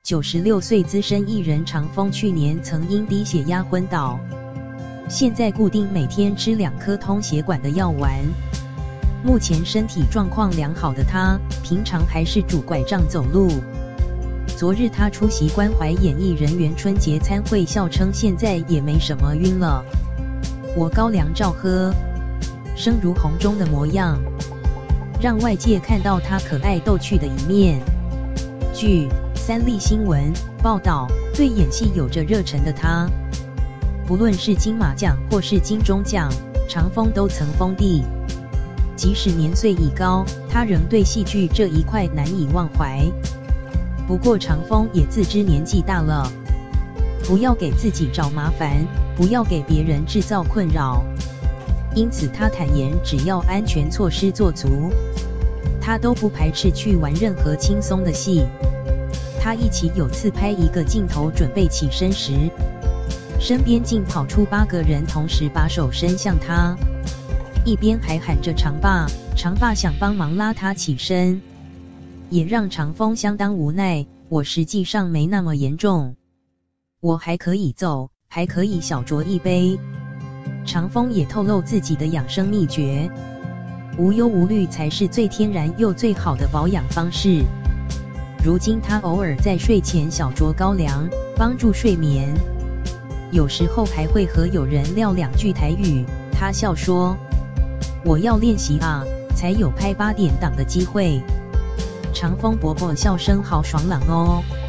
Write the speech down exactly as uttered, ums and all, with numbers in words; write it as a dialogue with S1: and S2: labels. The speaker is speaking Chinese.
S1: 九十六岁资深艺人长风去年曾因低血压昏倒，现在固定每天吃两颗通血管的药丸。目前身体状况良好的他，平常还是拄拐杖走路。昨日他出席关怀演艺人员春节餐会，笑称现在也没什么晕了，我高粱照喝，声如洪钟的模样，让外界看到他可爱逗趣的一面。据三立新闻报道，对演戏有着热忱的他，不论是金马奖或是金钟奖，长风都曾封地。即使年岁已高，他仍对戏剧这一块难以忘怀。不过长风也自知年纪大了，不要给自己找麻烦，不要给别人制造困扰。因此他坦言，只要安全措施做足，他都不排斥去玩任何轻松的戏。他一起有次拍一个镜头准备起身时，身边竟跑出八个人，同时把手伸向他，一边还喊着长爸长爸，想帮忙拉他起身，也让长风相当无奈。我实际上没那么严重，我还可以走，还可以小酌一杯。长风也透露自己的养生秘诀，无忧无虑才是最天然又最好的保养方式。如今他偶尔在睡前小酌高粱，帮助睡眠，有时候还会和友人撂两句台语。他笑说，我要练习啊，才有拍八点档的机会。长风伯伯笑声好爽朗哦。